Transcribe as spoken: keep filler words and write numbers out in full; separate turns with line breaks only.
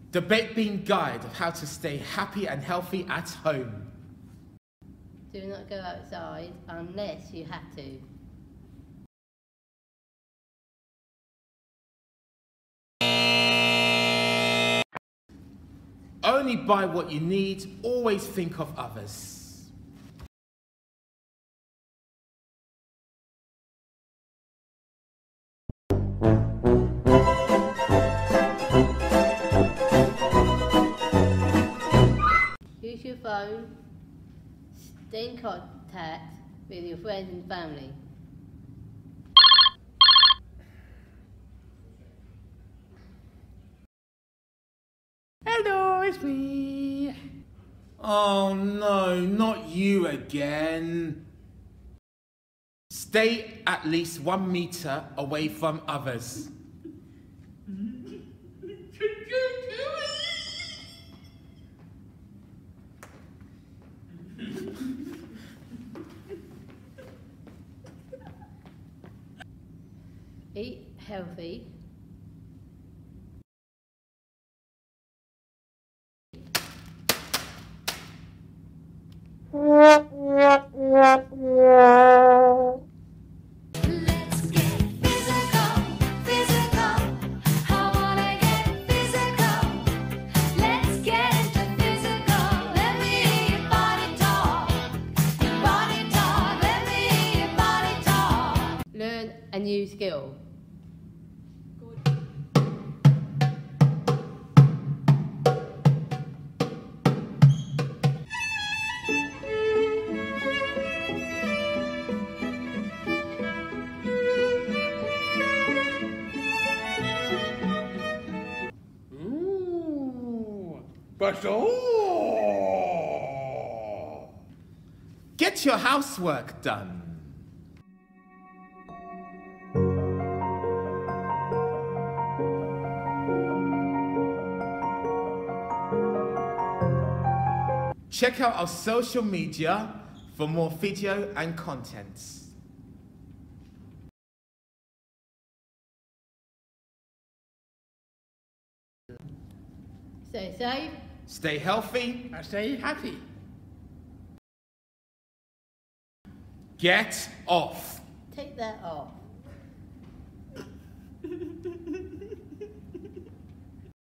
The Baked Bean Guide of how to stay happy and healthy at home.
Do not go outside unless you have to.
Only buy what you need, always think of others.
Use your phone. Stay in contact with your friends and family.
Hello, it's me. Oh no, not you again. Stay at least one meter away from others.
Eat healthy. Learn a new skill.
Ooh, but oh! Get your housework done. Check out our social media for more video and contents.
Stay safe.
Stay healthy.
And stay happy.
Get off.
Take that off.